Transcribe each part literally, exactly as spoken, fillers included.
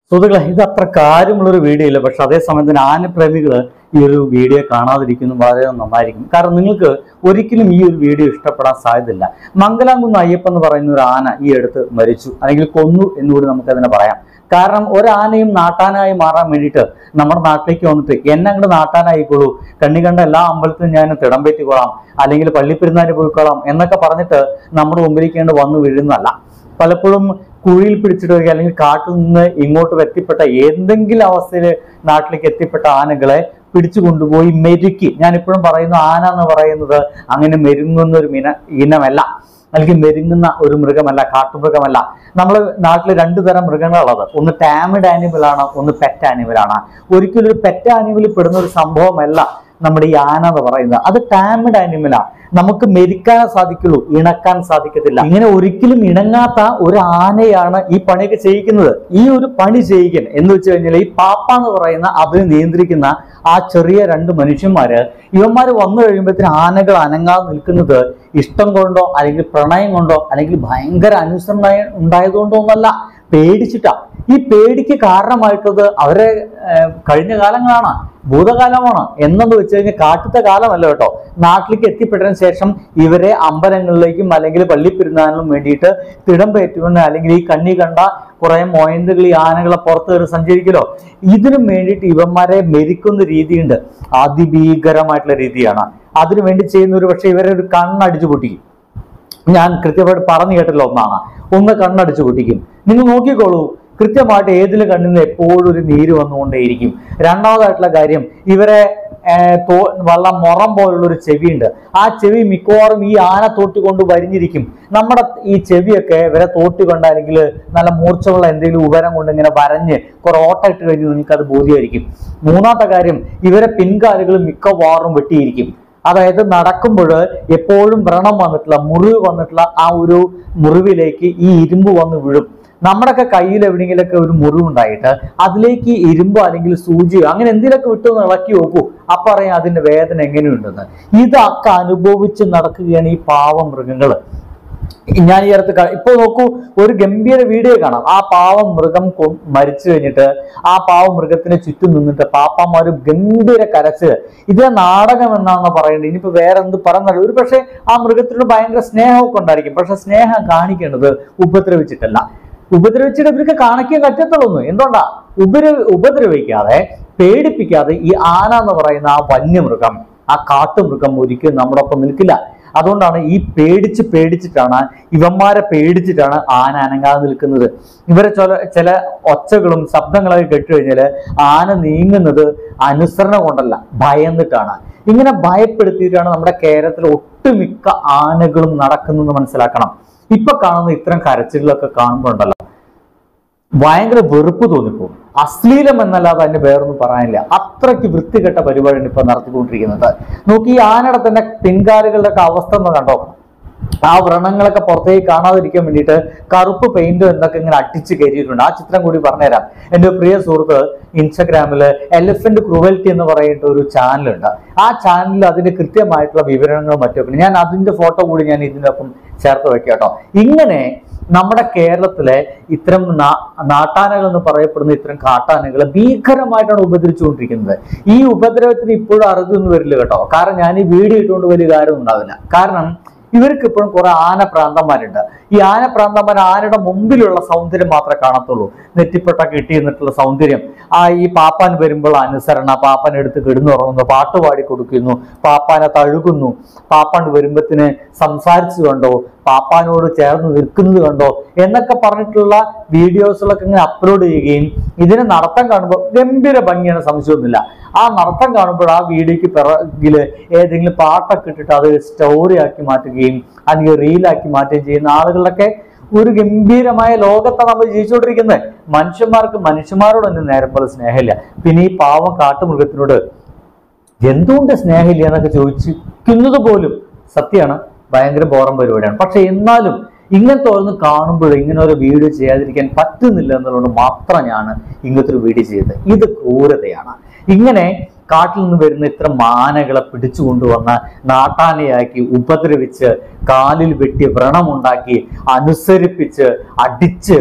സുഹൃത്തുക്കളെ, ഇത് അത്ര കാര്യമുള്ളൊരു വീഡിയോ ഇല്ല. പക്ഷെ അതേസമയം തന്നെ ആനപ്രേമികൾ ഈ ഒരു വീഡിയോ കാണാതിരിക്കുന്നു വളരെ നന്നായിരിക്കും. കാരണം നിങ്ങൾക്ക് ഒരിക്കലും ഈ ഒരു വീഡിയോ ഇഷ്ടപ്പെടാൻ സാധ്യതയില്ല. മംഗലാംകുന്ന് അയ്യപ്പൻ എന്ന് പറയുന്ന ഒരു ആന ഈ അടുത്ത് മരിച്ചു, അല്ലെങ്കിൽ കൊന്നു എന്നുകൂടി നമുക്കതിനെ പറയാം. കാരണം ഒരാനയും നാട്ടാനായി മാറാൻ വേണ്ടിയിട്ട് നമ്മുടെ നാട്ടിലേക്ക് വന്നിട്ട് എന്നെ അങ്ങോട്ട് നാട്ടാനായിക്കോളൂ, കണ്ണി കണ്ട എല്ലാ അമ്പലത്തിലും ഞാൻ തിടമ്പേറ്റിക്കോളാം, അല്ലെങ്കിൽ പള്ളിപ്പെരുന്നാന് പോയിക്കോളാം എന്നൊക്കെ പറഞ്ഞിട്ട് നമ്മുടെ മുമ്പിലേക്കേണ്ട വന്നു വീഴുന്നതല്ല. പലപ്പോഴും കുഴിയിൽ പിടിച്ചിടുക അല്ലെങ്കിൽ കാട്ടിൽ നിന്ന് ഇങ്ങോട്ട് എത്തിപ്പെട്ട എന്തെങ്കിലും അവസ്ഥയിൽ നാട്ടിലേക്ക് എത്തിപ്പെട്ട ആനകളെ പിടിച്ചു കൊണ്ടുപോയി മെരുക്കി, ഞാനിപ്പോഴും പറയുന്നു ആന എന്ന് പറയുന്നത് അങ്ങനെ മെരുങ്ങുന്ന ഒരു മിന ഇനമല്ല, അല്ലെങ്കിൽ മെരുങ്ങുന്ന ഒരു മൃഗമല്ല, കാട്ടുമൃഗമല്ല. നമ്മൾ നാട്ടിൽ രണ്ടു തരം മൃഗങ്ങളുള്ളത്, ഒന്ന് ടാമിഡ് ആനിമൽ ആണ്, ഒന്ന് പെറ്റ് ആനിമൽ ആണ്. ഒരിക്കലും ഒരു പെറ്റ് ആനിമലിൽ പെടുന്ന ഒരു സംഭവമല്ല നമ്മുടെ ഈ ആന എന്ന് പറയുന്നത്. അത് ടാമിഡ് ആനിമലാണ്. നമുക്ക് മെരിക്കാൻ സാധിക്കുള്ളൂ, ഇണക്കാൻ സാധിക്കത്തില്ല. ഇങ്ങനെ ഒരിക്കലും ഇണങ്ങാത്ത ഒരു ആനയാണ് ഈ പണിയൊക്കെ ചെയ്യിക്കുന്നത്. ഈ ഒരു പണി ചെയ്യിക്കാൻ എന്ന് വെച്ച് കഴിഞ്ഞാൽ ഈ പാപ്പ എന്ന് പറയുന്ന അതിനെ നിയന്ത്രിക്കുന്ന ആ ചെറിയ രണ്ട് മനുഷ്യന്മാര്, ഇവന്മാര് വന്നു കഴിയുമ്പോഴത്തേന് ആനകൾ അനങ്ങാതെ നിൽക്കുന്നത് ഇഷ്ടം കൊണ്ടോ അല്ലെങ്കിൽ പ്രണയം കൊണ്ടോ അല്ലെങ്കിൽ ഭയങ്കര അനുസരണ ഉണ്ടായതുകൊണ്ടോ ഒന്നല്ല, പേടിച്ചിട്ടാ. ഈ പേടിക്ക് കാരണമായിട്ടത് അവരെ കഴിഞ്ഞ കാലങ്ങളാണ്, ഭൂതകാലമാണ്. എന്നെന്ന് വെച്ച് കഴിഞ്ഞാൽ കാട്ടത്തെ കാലമല്ല കേട്ടോ. നാട്ടിലേക്ക് എത്തിപ്പെട്ടതിന് ശേഷം ഇവരെ അമ്പലങ്ങളിലേക്കും അല്ലെങ്കിൽ പള്ളിപ്പെരുന്നാളിനും വേണ്ടിയിട്ട് തിടമ്പേറ്റുകൊണ്ട് അല്ലെങ്കിൽ ഈ കണ്ണി കണ്ട കുറെ മൊയന്തുകൾ ഈ ആനകളെ പുറത്ത് കയറി സഞ്ചരിക്കലോ, ഇതിനും വേണ്ടിയിട്ട് ഇവന്മാരെ മെരിക്കുന്ന രീതിയുണ്ട്. അതിഭീകരമായിട്ടുള്ള രീതിയാണ്. അതിനു വേണ്ടി ചെയ്യുന്ന ഒരു പക്ഷെ ഇവരെ ഒരു കണ്ണടിച്ചു പൊട്ടിക്കും. ഞാൻ കൃത്യമായിട്ട് പറഞ്ഞു കേട്ടല്ലോ, ഒന്നാണ് ഒന്ന് കണ്ണടിച്ചു പൊട്ടിക്കും. നിങ്ങൾ നോക്കിക്കോളൂ, കൃത്യമായിട്ട് ഏതില് കണ്ണിന്ന് എപ്പോഴും ഒരു നീര് വന്നുകൊണ്ടേയിരിക്കും. രണ്ടാമതായിട്ടുള്ള കാര്യം, ഇവരെ തോ വള്ള മുറം പോലുള്ള ഒരു ചെവിയുണ്ട്. ആ ചെവി മിക്കവാറും ഈ ആന തോട്ടിക്കൊണ്ട് വരിഞ്ഞിരിക്കും. നമ്മുടെ ഈ ചെവിയൊക്കെ ഇവരെ തോട്ടിക്കൊണ്ട് അല്ലെങ്കിൽ നല്ല മൂർച്ചയുള്ള എന്തെങ്കിലും ഉപരം കൊണ്ട് ഇങ്ങനെ വരഞ്ഞ് കുറെ ഓട്ട ഇട്ട് കഴിഞ്ഞ് നിങ്ങൾക്ക് അത് ബോധ്യമായിരിക്കും. മൂന്നാമത്തെ കാര്യം, ഇവരെ പിൻകാലുകൾ മിക്കവാറും വെട്ടിയിരിക്കും. അതായത് നടക്കുമ്പോൾ എപ്പോഴും വ്രണം വന്നിട്ടുള്ള മുറിവ് വന്നിട്ടുള്ള ആ ഒരു മുറിവിലേക്ക് ഈ ഇരുമ്പ് വന്ന് വീഴും. നമ്മുടെയൊക്കെ കയ്യിൽ എവിടെയെങ്കിലൊക്കെ ഒരു മുറിവുണ്ടായിട്ട് അതിലേക്ക് ഇരുമ്പോ അല്ലെങ്കിൽ സൂചിയോ അങ്ങനെ എന്തെങ്കിലുമൊക്കെ വിട്ടൊന്ന് ഇളക്കി നോക്കൂ, അപ്പൊ അറിയാം അതിന്റെ വേദന എങ്ങനെയുണ്ടെന്ന്. ഇതൊക്കെ അനുഭവിച്ച് നടക്കുകയാണ് ഈ പാവം മൃഗങ്ങള്. ഞാൻ ഈ അടുത്ത് ഇപ്പൊ നോക്കൂ, ഒരു ഗംഭീര വീഡിയോ കാണാം. ആ പാവം മൃഗം മരിച്ചു കഴിഞ്ഞിട്ട് ആ പാവം മൃഗത്തിന് ചുറ്റും നിന്നിട്ട് പാപ്പാമാര് ഗംഭീര കരച്ച്. ഇതിനെ നാടകം എന്നാണെന്ന് പറയേണ്ടത്. ഇനിയിപ്പോ വേറെ എന്ത് പറഞ്ഞാലും ഒരു പക്ഷെ ആ മൃഗത്തിനോട് ഭയങ്കര സ്നേഹമൊക്കെ ഉണ്ടായിരിക്കും. പക്ഷെ സ്നേഹം കാണിക്കേണ്ടത് ഉപദ്രവിച്ചിട്ടല്ല. ഉപദ്രവിച്ചിട്ട് ഇവർക്ക് കാണിക്കാൻ പറ്റത്തുള്ളൂ. എന്തുകൊണ്ടാ? ഉപദ്ര ഉപദ്രവിക്കാതെ പേടിപ്പിക്കാതെ ഈ ആന എന്ന് പറയുന്ന ആ വന്യമൃഗം, ആ കാട്ടുമൃഗം ഒരിക്കലും നമ്മുടെ ഒപ്പം നിൽക്കില്ല. അതുകൊണ്ടാണ് ഈ പേടിച്ച് പേടിച്ചിട്ടാണ് ഇവന്മാരെ പേടിച്ചിട്ടാണ് ആന അനങ്ങാതെ നിൽക്കുന്നത്. ഇവരെ ചില ചില ഒച്ചകളും ശബ്ദങ്ങളൊക്കെ കേട്ടുകഴിഞ്ഞാല് ആന നീങ്ങുന്നത് അനുസരണ കൊണ്ടല്ല, ഭയന്നിട്ടാണ്. ഇങ്ങനെ ഭയപ്പെടുത്തിയിട്ടാണ് നമ്മുടെ കേരളത്തിലെ ഒട്ടുമിക്ക ആനകളും നടക്കുന്നത് മനസ്സിലാക്കണം. ഇപ്പൊ കാണുന്ന ഇത്തരം കരച്ചിലൊക്കെ കാണുമ്പോഴുണ്ടല്ലോ ഭയങ്കര വെറുപ്പ് തോന്നിപ്പോകും. അശ്ലീലം എന്നല്ലാതെ അതിന് വേറൊന്നും പറയാനില്ല. അത്രയ്ക്ക് വൃത്തികെട്ട പരിപാടിയാണ് ഇപ്പൊ നടത്തിക്കൊണ്ടിരിക്കുന്നത്. നോക്കി, ഈ ആനയുടെ തന്നെ പിൻകാലുകളുടെ ഒക്കെ അവസ്ഥ എന്ന് കണ്ടോ. ആ വ്രണങ്ങളൊക്കെ പുറത്തേക്ക് കാണാതിരിക്കാൻ വേണ്ടിയിട്ട് കറുപ്പ് പെയിന്റും എന്നൊക്കെ ഇങ്ങനെ അടിച്ച് കയറിയിട്ടുണ്ട്. ആ ചിത്രം കൂടി പറഞ്ഞുതരാം. എൻ്റെ പ്രിയ സുഹൃത്ത് ഇൻസ്റ്റഗ്രാമില് എലിഫന്റ് ക്രൂവൽറ്റി എന്ന് പറയുന്ന ഒരു ചാനലുണ്ട്. ആ ചാനലിൽ അതിന്റെ കൃത്യമായിട്ടുള്ള വിവരണങ്ങളും മറ്റൊക്കെ ഞാൻ അതിന്റെ ഫോട്ടോ കൂടി ഞാൻ ഇതിനൊപ്പം ചേർത്ത് വെക്കാം കേട്ടോ. ഇങ്ങനെ നമ്മുടെ കേരളത്തിലെ ഇത്തരം നാട്ടാനകൾ എന്ന് പറയപ്പെടുന്ന ഇത്തരം കാട്ടാനകളെ ഭീകരമായിട്ടാണ് ഉപദ്രവിച്ചുകൊണ്ടിരിക്കുന്നത്. ഈ ഉപദ്രവത്തിന് ഇപ്പോഴും അറിവൊന്നും വരില്ല കേട്ടോ. കാരണം ഞാൻ ഈ വീഡിയോ ഇട്ടുകൊണ്ട് വലിയ കാര്യം ഉണ്ടാവില്ല. കാരണം ഇവർക്ക് ഇപ്പോഴും കുറെ ആനപ്രാന്തന്മാരുണ്ട്. ഈ ആനപ്രാന്തന്മാർ ആനയുടെ മുമ്പിലുള്ള സൗന്ദര്യം മാത്രമേ കാണത്തുള്ളൂ. നെറ്റിപ്പൊട്ടൊക്കെ ഇട്ടി നിന്നിട്ടുള്ള സൗന്ദര്യം. ആ ഈ പാപ്പാൻ വരുമ്പോൾ അനുസരണ, പാപ്പാൻ എടുത്ത് കിടന്നുറങ്ങുന്നു, പാട്ട് പാടി കൊടുക്കുന്നു, പാപ്പാനെ തഴുകുന്നു, പാപ്പാൻ വരുമ്പത്തിന് സംസാരിച്ചു കണ്ടോ, പാപ്പാനോട് ചേർന്ന് നിൽക്കുന്നത് കണ്ടോ എന്നൊക്കെ പറഞ്ഞിട്ടുള്ള വീഡിയോസുകളൊക്കെ ഇങ്ങനെ അപ്ലോഡ് ചെയ്യുകയും ഇതിനെ നടത്തം കാണുമ്പോൾ ഗംഭീര ഭംഗിയാണ്, സംശയമൊന്നുമില്ല. ആ നടത്തം കാണുമ്പോൾ ആ വീഡിയോക്ക് പിറകില് ഏതെങ്കിലും പാട്ടൊക്കെ ഇട്ടിട്ട് അത് സ്റ്റോറി ആക്കി മാറ്റുകയും അല്ലെങ്കിൽ റീലാക്കി മാറ്റുകയും ചെയ്യുന്ന ആളുകളിലൊക്കെ ഒരു ഗംഭീരമായ ലോകത്താണ് നമ്മൾ ജീവിച്ചുകൊണ്ടിരിക്കുന്നത്. മനുഷ്യന്മാർക്ക് മനുഷ്യന്മാരോടൊന്നും നേരം പോലെ സ്നേഹമില്ല. പിന്നെ ഈ പാവം കാട്ടുമൃഗത്തിനോട് എന്തുകൊണ്ട് സ്നേഹമില്ല എന്നൊക്കെ ചോദിച്ചിരിക്കുന്നത് പോലും സത്യമാണ്, ഭയങ്കര ബോറം പരിപാടിയാണ്. പക്ഷെ എന്നാലും ഇങ്ങനത്തെ ഓരോന്ന് കാണുമ്പോൾ ഇങ്ങനെ ഒരു വീഡിയോ ചെയ്യാതിരിക്കാൻ പറ്റുന്നില്ല എന്നുള്ളത് മാത്രം ഞാൻ ഇങ്ങനത്തെ ഒരു വീഡിയോ ചെയ്തത്. ഇത് ക്രൂരതയാണ്. ഇങ്ങനെ കാട്ടിൽ നിന്ന് വരുന്ന ഇത്ര മാനകളെ പിടിച്ചു കൊണ്ടുവന്ന് നാട്ടാനയാക്കി ഉപദ്രവിച്ച് കാലിൽ വെട്ടി വ്രണമുണ്ടാക്കി അനുസരിപ്പിച്ച് അടിച്ച്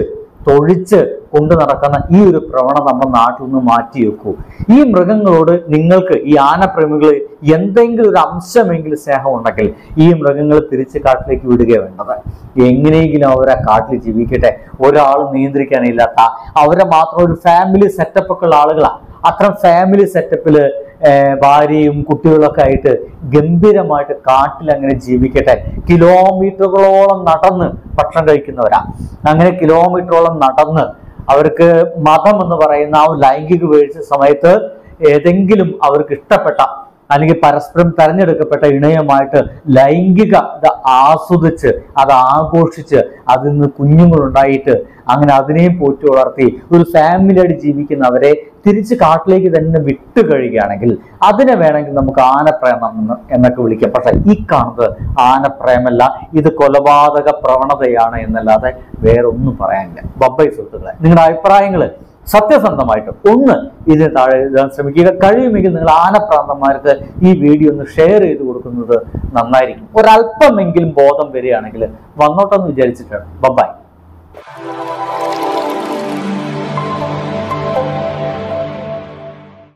തൊഴിച്ച് കൊണ്ടു നടക്കുന്ന ഈ ഒരു പ്രവണത നമ്മുടെ നാട്ടിൽ നിന്ന് മാറ്റി വെക്കൂ. ഈ മൃഗങ്ങളോട് നിങ്ങൾക്ക് ഈ ആനപ്രേമികൾ എന്തെങ്കിലും ഒരു അംശമെങ്കിലും സ്നേഹം ഉണ്ടെങ്കിൽ ഈ മൃഗങ്ങൾ തിരിച്ച് കാട്ടിലേക്ക് വിടുക വേണ്ടത്. എങ്ങനെയെങ്കിലും അവരെ കാട്ടിൽ ജീവിക്കട്ടെ. ഒരാൾ നിയന്ത്രിക്കാനില്ലാത്ത, അവരെ മാത്രം ഒരു ഫാമിലി സെറ്റപ്പ് ഒക്കെ ഉള്ള ആളുകളാണ്. അത്തരം ഫാമിലി സെറ്റപ്പില് ഭാര്യയും കുട്ടികളൊക്കെ ആയിട്ട് ഗംഭീരമായിട്ട് കാട്ടിൽ അങ്ങനെ ജീവിക്കട്ടെ. കിലോമീറ്ററുകളോളം നടന്ന് ഭക്ഷണം കഴിക്കുന്നവരാ. അങ്ങനെ കിലോമീറ്ററോളം നടന്ന് അവർക്ക് മതം എന്ന് പറയുന്ന ആ ലൈംഗിക വീഴ്ച സമയത്ത് ഏതെങ്കിലും അവർക്ക് ഇഷ്ടപ്പെട്ട അല്ലെങ്കിൽ പരസ്പരം തെരഞ്ഞെടുക്കപ്പെട്ട ഇണയുമായിട്ട് ലൈംഗിക ആസ്വദിച്ച് അത് ആഘോഷിച്ച് അതിൽ നിന്ന് കുഞ്ഞുങ്ങളുണ്ടായിട്ട് അങ്ങനെ അതിനെയും പോറ്റി വളർത്തി ഒരു ഫാമിലിയായിട്ട് ജീവിക്കുന്നവരെ തിരിച്ച് കാട്ടിലേക്ക് തന്നെ വിട്ടു കഴിയുകയാണെങ്കിൽ അതിനെ വേണമെങ്കിൽ നമുക്ക് ആനപ്രേമം എന്ന് എന്നൊക്കെ വിളിക്കാം. പക്ഷെ ഈ കാണുന്നത് ആനപ്രേമല്ല, ഇത് കൊലപാതക പ്രവണതയാണ് എന്നല്ലാതെ വേറെ ഒന്നും പറയാനില്ല. ബബ്ബൈ സുഹൃത്തുക്കളെ, നിങ്ങളുടെ അഭിപ്രായങ്ങൾ സത്യസന്ധമായിട്ട് ഒന്ന് ഇതിന് താഴെ എഴുതാൻ ശ്രമിക്കുക. കഴിയുമെങ്കിൽ നിങ്ങൾ ആനപ്രാന്തന്മാർക്ക് ഈ വീഡിയോ ഒന്ന് ഷെയർ ചെയ്ത് കൊടുക്കുന്നത് നന്നായിരിക്കും. ഒരല്പമെങ്കിലും ബോധം വരികയാണെങ്കിൽ വന്നോട്ടെന്ന് വിചാരിച്ചിട്ടാണ്. ബബ്ബൈ.